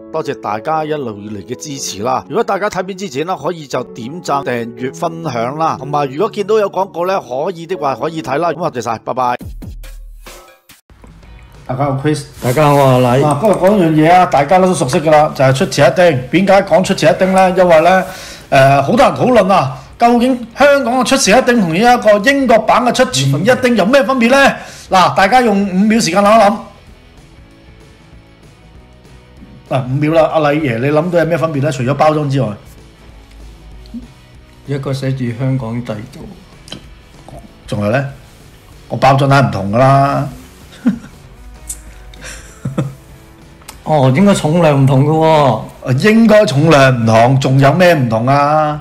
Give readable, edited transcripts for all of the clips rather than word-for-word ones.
多謝大家一路以嚟嘅支持啦！如果大家睇片之前啦，可以就點讚、訂閱、分享啦，同埋如果見到有廣告咧，可以的話可以睇啦。咁多謝晒，拜拜。大家好 ，Chris， 大家好，我係禮。 今日講一樣嘢啊，大家都熟悉噶啦，就係出前一丁。點解講出前一丁咧？因為咧，好多人討論啊，究竟香港嘅出前一丁同呢一個英國版嘅出前一丁有咩分別咧？嗱，大家用5秒時間諗一諗。5秒啦，阿禮爺，你諗到有咩分別咧？除咗包裝之外， 一個寫住香港製造， 仲有咧，個包裝係唔同噶啦。 哦，應該重量唔同嘅喎。 應該重量唔同，仲有咩唔同啊？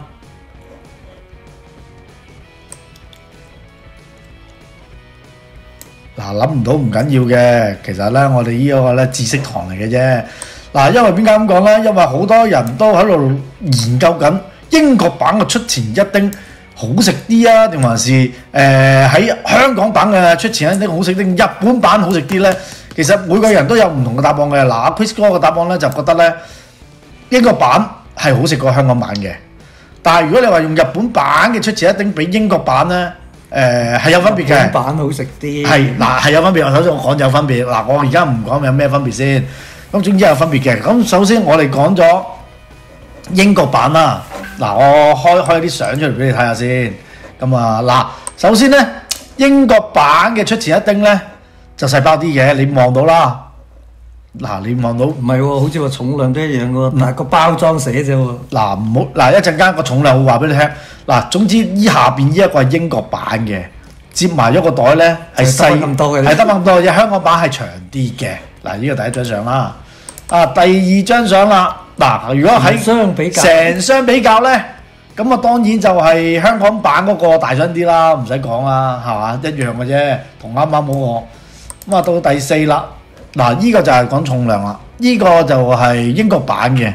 嗱，諗唔到唔緊要嘅，其實咧，我哋呢個咧知識堂嚟嘅啫。嗱，因為點解咁講咧？因為好多人都喺度研究緊英國版嘅出前一丁好食啲啊，定還是喺香港版嘅出前一丁好食啲，日本版好食啲咧？其實每個人都有唔同嘅答案嘅。嗱，阿 Chris 哥嘅答案咧就覺得咧英國版係好食過香港版嘅，但係如果你話用日本版嘅出前一丁比英國版咧，係有分別嘅。 日本版好食啲。 係嗱，係有分別。首先我講有分別。嗱，我而家唔講有咩分別先。咁總之有分別嘅。咁首先我哋講咗英國版啦。嗱，我開啲相出嚟俾你睇下先。咁啊，嗱，首先咧英國版嘅出前一丁咧就細包啲嘅，你望到啦。嗱，你望到唔係喎，好似話重量都一樣喎，但係個包裝寫啫喎。 嗱，唔好嗱，一陣間個重量會話俾你聽。嗱，總之依下邊呢一個係英國版嘅，接埋咗個袋咧係細咁多嘅， 係得咁多嘅。香港版係長啲嘅。嗱，呢個第一張相啦。啊，第二張相啦。嗱，如果喺成箱比較咧，咁啊當然就係香港版嗰個大箱啲啦，唔使講啦，係嘛？一樣嘅啫，同啱啱嗰個。咁啊到第四啦。嗱，呢個就係講重量啦。呢個就係英國版嘅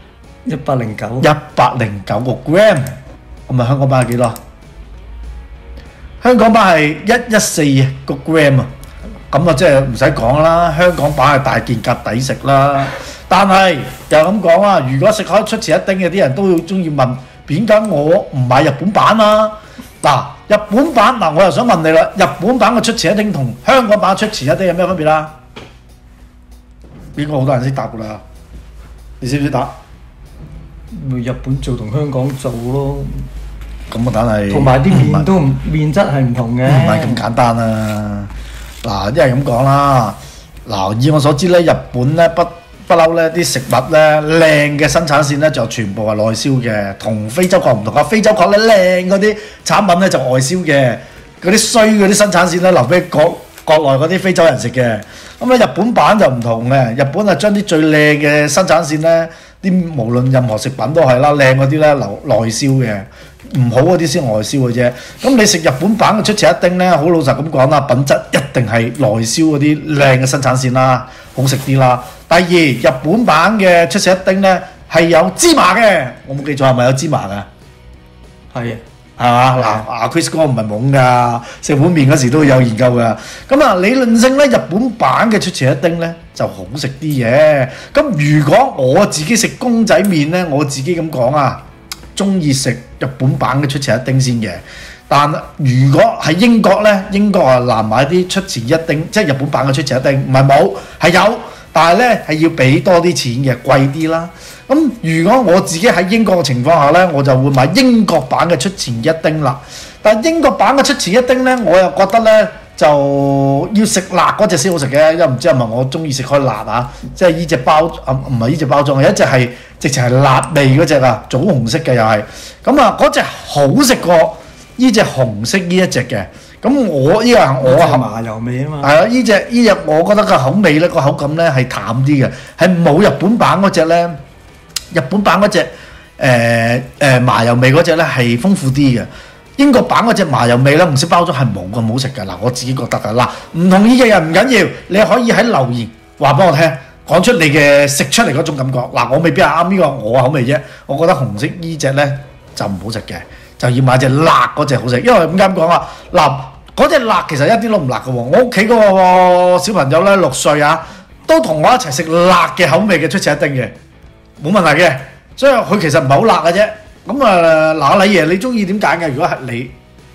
109 個 gram。咁啊香港版係幾多？香港版係114個 gram 啊。咁啊即係唔使講啦，香港版係大件夾抵食啦。但係又咁講啊，如果食開出前一丁嘅啲人都會中意問，點解我唔買日本版啊？嗱，日本版嗱，我又想問你啦，日本版嘅出前一丁同香港版出前一丁有咩分別啦？呢個好多人識答噶啦，你識唔識答？ 咪日本做同香港做咯。 咁啊，但係同埋啲麵都麵質係唔同嘅。 唔係咁簡單啊！嗱，一係咁講啦。嗱，以我所知咧，日本咧不嬲咧啲食物咧靚嘅生產線咧就全部係內銷嘅，同非洲國唔同啊！非洲國咧靚嗰啲產品咧就外銷嘅，嗰啲衰嗰啲生產線咧留俾國內嗰啲非洲人食嘅。咁咧日本版就唔同嘅，日本係將啲最靚嘅生產線咧，啲無論任何食品都係啦，靚嗰啲咧留內銷嘅，唔好嗰啲先外銷嘅啫。咁你食日本版嘅出前一丁咧，好老實咁講啦，品質一定係內銷嗰啲靚嘅生產線啦，好食啲啦。第二，日本版嘅出前一丁咧係有芝麻嘅，我冇記錯係咪有芝麻㗎？ 係啊。 係嘛？嗱，阿 Chris 哥唔係懵㗎，食碗麵嗰時都有研究㗎。咁啊，理論性咧，日本版嘅出前一丁咧就好食啲嘅。咁如果我自己食公仔麵咧，我自己咁講啊，中意食日本版嘅出前一丁先嘅。但如果喺英國咧，英國啊難買啲出前一丁，即係日本版嘅出前一丁，唔係冇，係有，但係咧係要俾多啲錢嘅，貴啲啦。咁如果我自己喺英國嘅情況下咧，我就會買英國版嘅出前一丁啦。但係英國版嘅出前一丁咧，我又覺得咧就要食辣嗰隻先好食嘅，因為唔知係咪我中意食開辣啊？即係呢隻包唔係呢隻包裝，有一隻係直情係辣味嗰隻啊，棗紅色嘅又係。咁啊，嗰隻好食過呢隻紅色呢一隻嘅。咁我呢個我係麻油味啊嘛。 係啊，呢隻我覺得個口味咧，個口感咧係淡啲嘅，係冇日本版嗰隻咧。日本版嗰隻麻油味嗰隻咧係豐富啲嘅，英國版嗰隻麻油味咧唔識包裝係冇咁好食㗎。嗱，我自己覺得㗎。嗱，唔同意嘅人唔緊要，你可以喺留言話俾我聽，講出你嘅食出嚟嗰種感覺。嗱，我未必係啱呢個我口味啫，我覺得紅色呢隻咧就唔好食嘅，就要買隻辣嗰隻好食。因為點解咁講啊？嗱，嗰隻辣其實一啲都唔辣嘅喎。我屋企嗰個小朋友咧6歲啊。 都同我一齊食辣嘅口味嘅出前一丁嘅，冇問題嘅。所以佢其實唔係好辣嘅啫。咁啊，嗱，禮爺你中意點揀嘅？如果係你，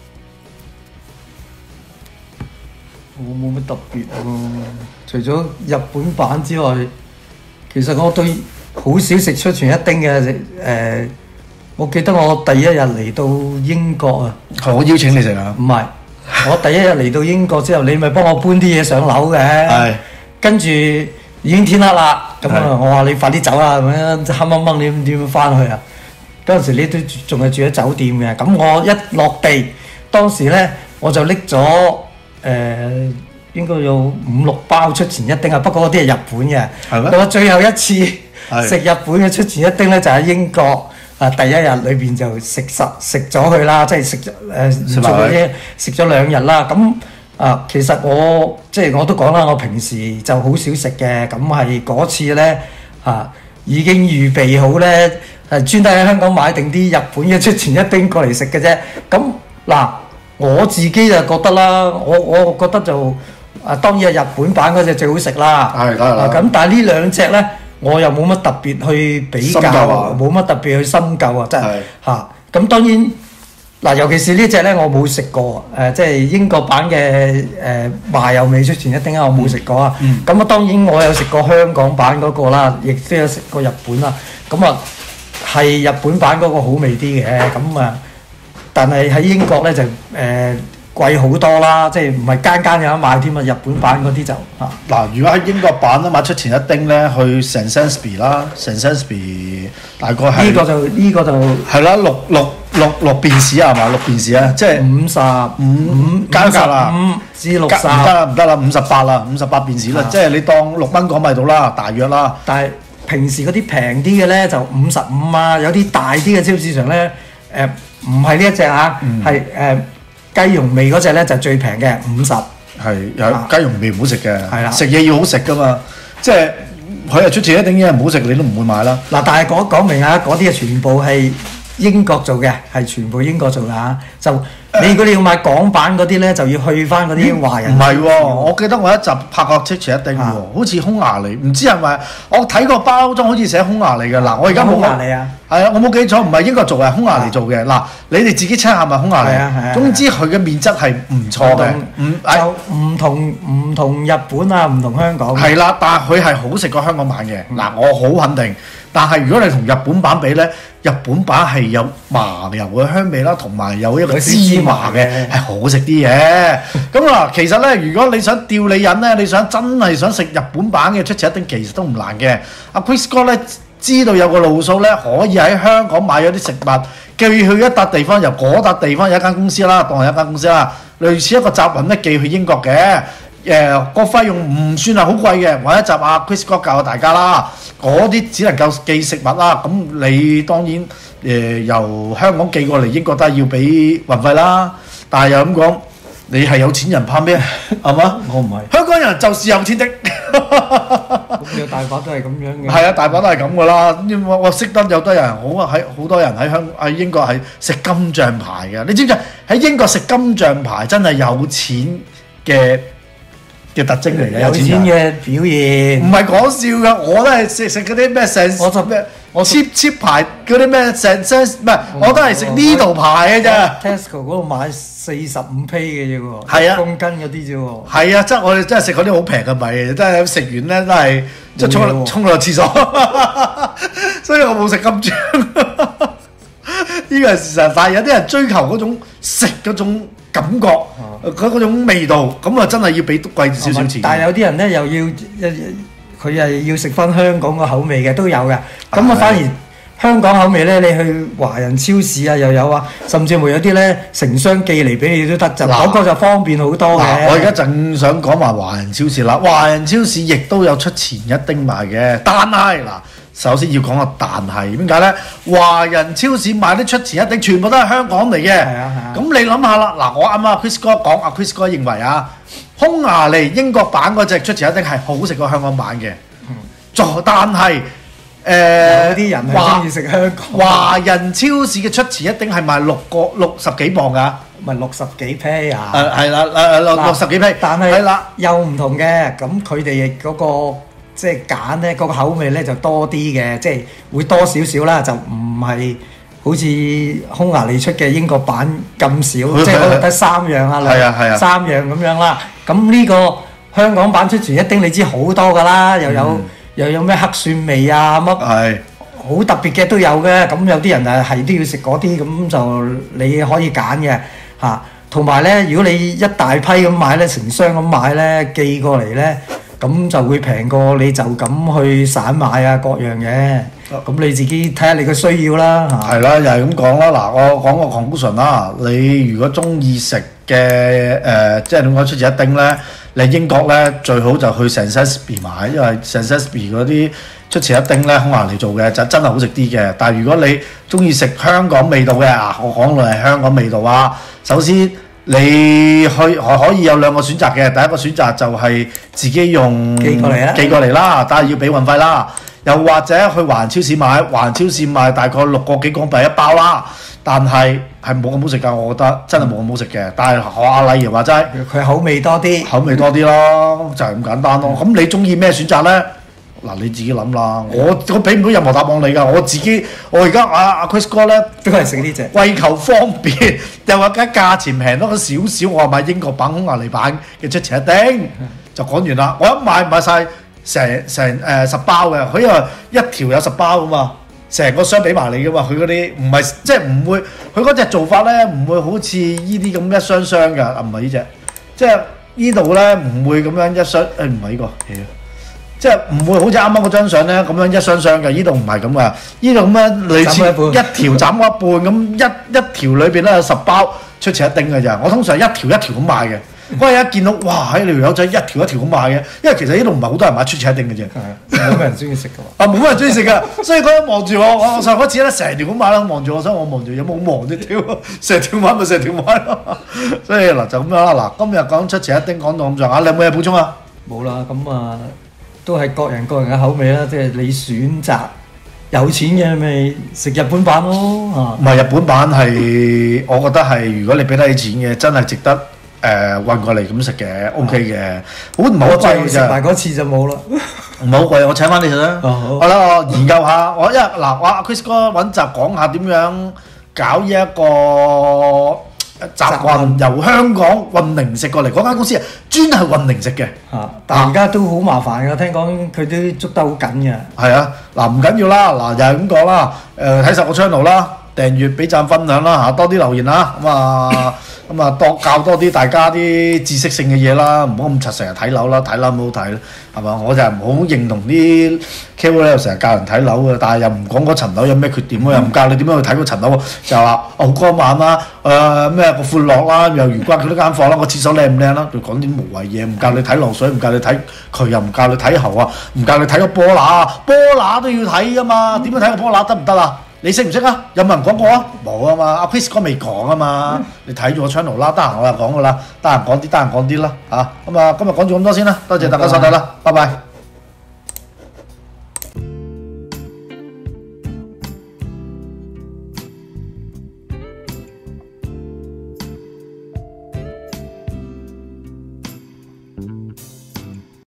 我冇乜特別喎，除咗日本版之外，其實我對好少食出前一丁嘅我記得我第一日嚟到英國啊， 我邀請你食啊？ 唔係，我第一日嚟到英國之後，你咪幫我搬啲嘢上樓嘅， 係， 跟住已經天黑啦，咁啊，我話你快啲走啦，咁樣黑掹掹你點樣翻去啊？嗰陣時你都仲係住喺酒店嘅，咁我一落地，當時咧我就拎咗應該有5-6包出前一丁啊，不過嗰啲係日本嘅。 係咩？ 我最後一次食日本嘅出前一丁咧，就喺英國第一日裏邊就食咗佢啦，即係食咗食咗2日啦。咁其實我都講啦，我平時就好少食嘅，咁係嗰次咧已經預備好咧，專登喺香港買定啲日本嘅出前一丁過嚟食嘅啫。咁嗱，我自己就覺得啦，我覺得就當然係日本版嗰隻最好食啦。 係啦。 咁但係呢兩隻咧，我又冇乜特別去比較，冇乜特別去深究啊，真係嚇。咁當然嗱，尤其是呢隻咧，我冇食過即係英國版嘅麻油味出前一丁啊，我冇食過啊。咁當然我有食過香港版嗰個啦，亦都有食過日本啦。咁係日本版嗰個好味啲嘅，咁但係喺英國咧就貴好多啦，即係唔係間間有得買添啊？日本版嗰啲就嗱，如果喺英國版咧買出前一丁咧，去 St Sainsbury 啦，St Sainsbury 大概係呢個就係啦，六便士係嘛？6便士啊，即係 55 加價啦 ，55至60 唔得啦，58啦，58便士啦，即係你當6蚊港幣到啦，大約啦。 但係平時嗰啲平啲嘅咧就55啊，有啲大啲嘅超市場咧唔係呢一隻啊，係雞蓉味嗰隻咧就最平嘅50。 係有雞蓉味唔好食嘅， 係啦， 食嘢要好食噶嘛，即係佢係出前一丁嘢唔好食，你都唔會買啦。 嗱，但係講明啊，嗰啲係全部係英國做嘅，係全部英國做㗎嚇。就你如果你要買港版嗰啲咧，就要去翻嗰啲華人。 唔係喎，我記得我一集拍過出前一丁喎，好似匈牙利，唔知係咪？我睇個包裝好似寫匈牙利嘅。嗱，我而家冇匈牙利啊。 係啊，我冇記錯，唔係英國做嘅，匈牙利做嘅。嗱，你哋自己 check 下咪匈牙利。 係啊。 總之佢嘅面質係唔錯嘅， 就唔同日本啊，唔同香港。 係啦，但係佢係好食過香港版嘅。嗱，我好肯定。但係如果你同日本版比咧，日本版係有麻油嘅香味啦，同埋有一個芝麻嘅，係好食啲嘅。咁其實咧，如果你想吊你癮咧，你真係想食日本版嘅出前一丁，其實都唔難嘅。阿 Chris 哥咧知道有個路數咧，可以喺香港買咗啲食物，寄去一笪地方，由嗰笪地方有一間公司啦，當係一間公司啦，類似一個集運咧寄去英國嘅。個費用唔算係好貴嘅，揾一集阿 Chris 哥教大家啦。嗰啲只能夠寄食物啦，咁你當然由香港寄過嚟英國都係要俾運費啦。但係又咁講，你係有錢人怕咩？係嘛？ 我唔係。 香港人就是有錢的。 咁有大把都係咁樣嘅。 係啊，大把都係咁噶啦。我識得有多人好多人喺英國係食金像牌嘅。你知唔知喺英國食金像牌真係有錢嘅特徵嚟嘅， 有錢嘅表現， 唔係講笑㗎，我都係食嗰啲咩成我 cheap 牌嗰啲咩成唔係，我都係食呢度牌嘅啫。 Tesco 嗰度買45批嘅啫喎， 係啊， 公斤嗰啲啫喎。 係啊，即係我哋真係食嗰啲好平嘅米，真係食完咧都係即係沖落廁所，所以我冇食金漿。呢個係事實，但係有啲人追求嗰種食嗰種感覺，嗰種味道，咁啊真係要俾貴少少錢。 但係有啲人咧又要佢係要食翻香港個口味嘅都有嘅，咁啊反而香港口味咧，你去華人超市啊又有啊，甚至乎有啲咧成箱寄嚟俾你都得，就嗰個就方便好多嘅。 我而家正想講埋華人超市啦，華人超市亦都有出前一丁賣嘅，但係嗱。首先要講個但係點解咧？華人超市買啲出前一丁全部都係香港嚟嘅。係啊。咁你諗下啦，嗱，我啱啱 Chris 哥講，阿 Chris 哥認為啊，匈牙利英國版嗰隻出前一丁係好食過香港版嘅。但係有啲人係中意食香港。 華人超市嘅出前一丁係賣60幾磅㗎。 咪60幾批啊？ 係啦，60幾批。 但係係啦，又唔同嘅。咁佢哋嗰個即係揀咧嗰個口味咧就多啲嘅，即係會多少少啦，就唔係好似匈牙利出嘅英國版咁少，即係可能得3樣啊，3樣咁樣啦。咁呢個香港版出前一丁你知好多㗎啦，又有咩黑蒜味啊乜。好特別嘅都有嘅，咁有啲人係都要食嗰啲，咁就你可以揀嘅嚇。同埋咧，如果你一大批咁買咧，成箱咁買咧，寄過嚟咧，咁就會平過你就咁去散買啊各樣嘅。咁你自己睇下你嘅需要啦嚇。係啦，又係咁講啦。嗱，我講個 conclusion 啦。你如果中意食嘅即係點講出前一丁咧，你英國咧最好就去 St Sainsbury 買，因為 St Sainsbury 嗰啲出前一丁咧，匈牙利做嘅就真係好食啲嘅。但係如果你中意食香港味道嘅我講到係香港味道啊。首先你可以有2個選擇嘅，第一個選擇就係自己用寄過嚟啦，但係要俾運費啦。又或者去華人超市買，華人超市賣大概6個幾港幣一包啦。但係冇咁好食㗎，我覺得真係冇咁好食嘅。但係學阿禮爺話齋， 佢口味多啲咯，就係咁簡單咯。咁你中意咩選擇咧？嗱，你自己諗啦。我俾唔到任何答案你㗎。我而家阿 Chris 哥咧都係食呢隻， 為求方便，又話緊價錢平多少少，我話買英國版、匈牙利版嘅出前一丁，就講完啦。我一買晒成10包嘅，佢因為一條有10包㗎嘛。成個箱俾埋你噶嘛，佢嗰啲唔係即係唔會，佢嗰隻做法咧唔會好似依啲咁一箱箱㗎，唔係呢隻，即係呢度咧唔會咁樣一箱，唔係呢個，即係唔會好似啱啱嗰張相咧咁樣一箱箱嘅，呢度唔係咁㗎，呢度咁樣類似一條斬一半咁，一條裏邊咧有10包出前一丁㗎咋，我通常一條一條咁買嘅。我一見到哇，喺條友仔一條一條咁買嘅，因為其實呢度唔係好多人買出前一丁嘅啫， 冇乜人中意食㗎。 冇乜人中意食㗎，所以嗰日望住我上嗰次咧成條咁買啦，望住我，所以我望住有冇望啫，屌，成條買咪成條買咯。所以嗱就咁樣啦。嗱，今日講出前一丁講到咁上下，你有冇嘢補充啊？ 冇啦，咁都係各人嘅口味啦，即係你選擇有錢嘅咪食日本版咯唔係日本版係，我覺得係如果你俾得起錢嘅，真係值得。運過嚟咁食嘅 OK 嘅，好唔好貴㗎？ 食埋嗰次就冇啦， 唔係好貴，我請翻你食啦。好啦，我研究下，我阿 Chris 哥揾集講下點樣搞呢一個集運由香港運零食過嚟，嗰間公司專係運零食嘅。 但而家都好麻煩㗎，聽講佢都捉得好緊嘅。 係啊，嗱唔緊要啦，嗱又係咁講啦，睇實個 channel 啦，訂閱、俾讚、分享啦嚇，多啲留言啦，咁啊多教多啲大家啲知識性嘅嘢啦，唔好咁柒成日睇樓啦，睇樓唔好睇啦，係嘛？我就係唔好認同啲 KOL 成日教人睇樓嘅，但係又唔講嗰層樓有咩缺點喎，又唔教你點樣去睇嗰層樓喎，就話好光猛啦，咩個闊落啦，又如關佢呢間房啦，個廁所靚唔靚啦，就講啲無謂嘢，唔教你睇漏水，唔教你睇渠，又唔教你睇喉啊，唔教你睇個波乸，波乸都要睇噶嘛，點樣睇個波乸得唔得啊？你識唔識啊？有冇人講過啊？冇啊嘛，阿 Chris 哥未講啊嘛，你睇住我 channel 啦，得閒我就講噶啦，得閒講啲啦嚇，咁啊今日講住咁多先啦，多謝大家收睇啦，拜拜。